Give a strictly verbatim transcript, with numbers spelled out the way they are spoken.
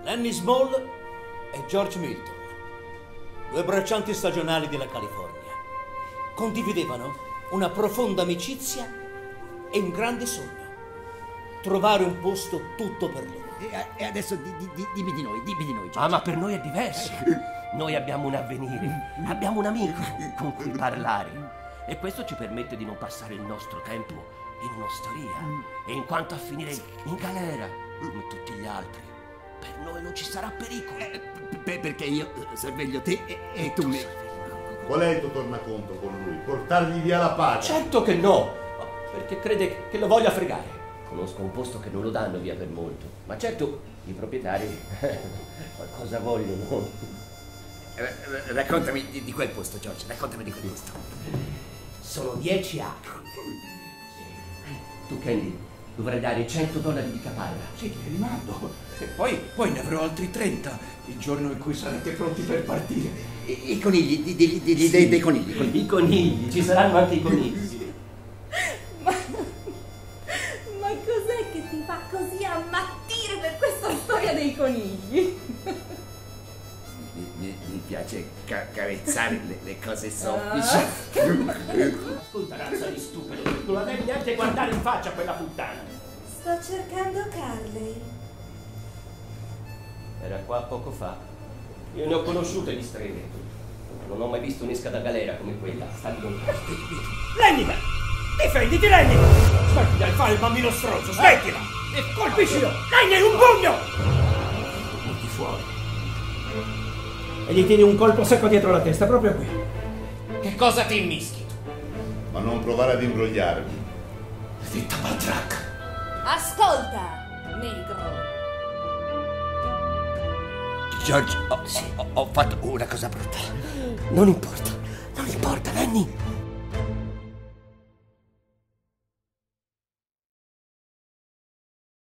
Lenny Small e George Milton, due braccianti stagionali della California, condividevano una profonda amicizia e un grande sogno: trovare un posto tutto per loro. E, e adesso di, di, di, dimmi di noi, dimmi di noi, George. Ah, ma per noi è diverso. Noi abbiamo un avvenire, abbiamo un amico con cui parlare. E questo ci permette di non passare il nostro tempo in un'osteria. E in quanto a finire in galera, come tutti gli altri, per noi non ci sarà pericolo. Eh, per, perché io sorveglio te e, e tu me. Qual è il tuo tornaconto con lui? Portargli via la paga? Certo che no, perché crede che lo voglia fregare. Conosco un posto che non lo danno via per molto, ma certo i proprietari qualcosa vogliono. Eh, raccontami di, di quel posto, George, raccontami di quel posto. Sono dieci acri. Tu, Candy, dovrai dare cento dollari di caparra. Sì, ti rimando. E poi, poi ne avrò altri trenta il giorno in cui sarete pronti per partire. I, i conigli, di, di, di, sì. dei, dei conigli, conigli. I conigli, ci saranno anche i conigli. Ma, ma cos'è che ti fa così ammattire per questa storia dei conigli? Mi, mi, mi piace ca carezzare le, le cose soffici. Ascolta, razza di stupido, non la devi neanche guardare in faccia a quella puttana. Sto cercando Carley. Era qua poco fa. Io ne ho conosciute di streghe. Non ho mai visto un'esca da galera come quella. Sta di lontano. Lenny! Difenditi, Lenny! Smettila di fare il bambino stronzo, smettila! E colpiscilo! Lenny, un pugno! Butti fuori. E gli tieni un colpo secco dietro la testa, proprio qui. Che cosa ti immischi tu? Ma non provare ad imbrogliarmi. Zitta, Batrac! Ascolta, negro. George, ho, sì. ho, ho fatto una cosa brutta. Non importa, non importa, Lenny.